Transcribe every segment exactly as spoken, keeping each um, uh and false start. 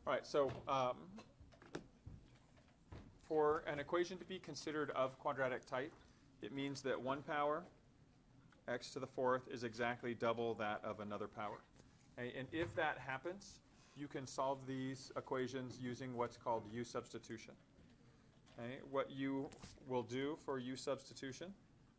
All right, so um, for an equation to be considered of quadratic type, it means that one power, x to the fourth, is exactly double that of another power. Okay, and if that happens, you can solve these equations using what's called U substitution. Okay, what you will do for U substitution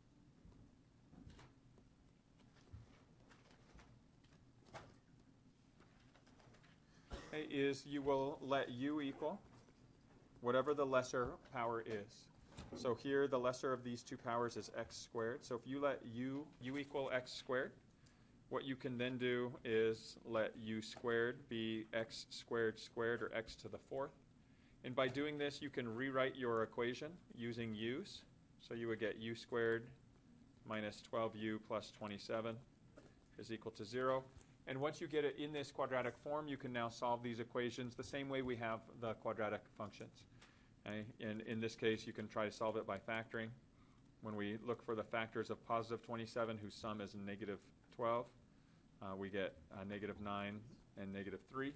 okay, is you will let U equal whatever the lesser power is. So here the lesser of these two powers is x squared. So if you let u, u equal x squared, what you can then do is let u squared be x squared squared, or x to the fourth. And by doing this, you can rewrite your equation using u's. So you would get u squared minus twelve u plus twenty-seven is equal to zero. And once you get it in this quadratic form, you can now solve these equations the same way we have the quadratic functions. Okay? And in this case, you can try to solve it by factoring. When we look for the factors of positive twenty-seven, whose sum is negative twelve, uh, we get uh, negative nine and negative three.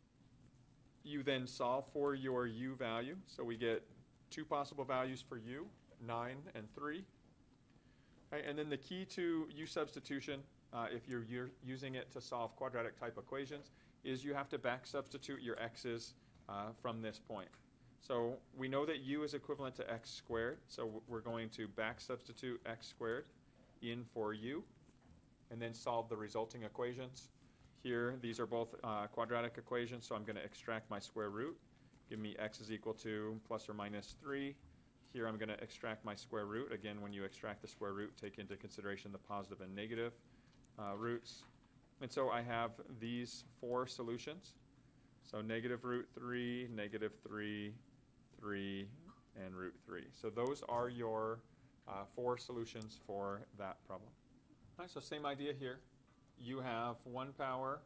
You then solve for your u value. So we get two possible values for u, nine and three. Okay? And then the key to u substitution, Uh, if you're, you're using it to solve quadratic type equations, is you have to back substitute your x's uh, from this point. So we know that u is equivalent to x squared, so we're going to back substitute x squared in for u, and then solve the resulting equations. Here, these are both uh, quadratic equations, so I'm going to extract my square root. Give me x is equal to plus or minus three. Here I'm going to extract my square root. Again, when you extract the square root, take into consideration the positive and negative Uh, roots. And so I have these four solutions. So negative root three, negative three, three, and root three. So those are your uh, four solutions for that problem. All right, so same idea here. You have one power,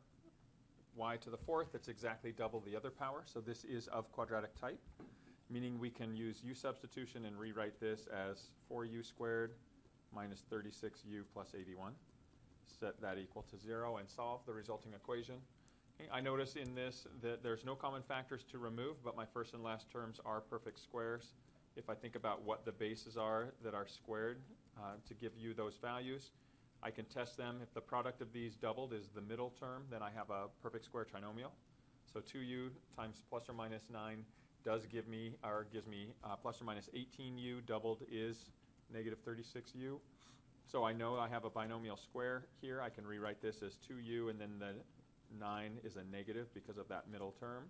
y to the fourth, that's exactly double the other power. So this is of quadratic type, meaning we can use u substitution and rewrite this as four u squared minus thirty-six u plus eighty-one. Set that equal to zero and solve the resulting equation. Okay, I notice in this that there's no common factors to remove, but my first and last terms are perfect squares. If I think about what the bases are that are squared uh, to give you those values, I can test them. If the product of these doubled is the middle term, then I have a perfect square trinomial. So two u times plus or minus nine does give me, or gives me uh, plus or minus eighteen u. Doubled is negative thirty-six u. So I know I have a binomial square here. I can rewrite this as two u, and then the nine is a negative because of that middle term.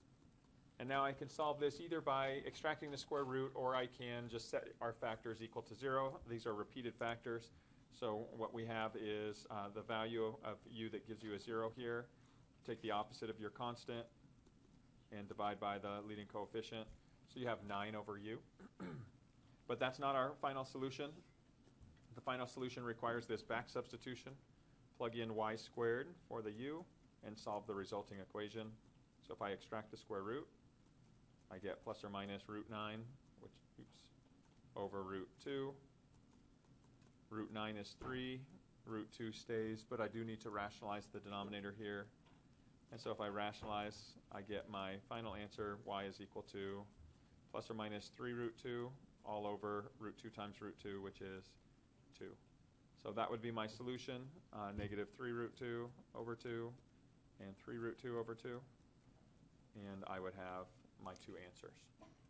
And now I can solve this either by extracting the square root, or I can just set our factors equal to zero. These are repeated factors. So what we have is uh, the value of u that gives you a zero here. Take the opposite of your constant and divide by the leading coefficient. So you have nine over u. But that's not our final solution. The final solution requires this back substitution. Plug in y squared for the u and solve the resulting equation. So if I extract the square root, I get plus or minus root nine, which oops, over root two. Root nine is three. Root two stays, but I do need to rationalize the denominator here. And so if I rationalize, I get my final answer, y is equal to plus or minus three root two all over root two times root two, which is two. So that would be my solution, uh, negative three root two over two and three root two over two. And I would have my two answers.